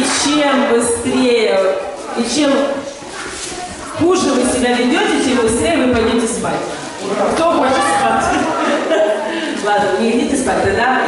чем быстрее и чем хуже вы себя ведете, тем быстрее вы пойдете спать. Кто хочет спать? Ладно, не идите спать, тогда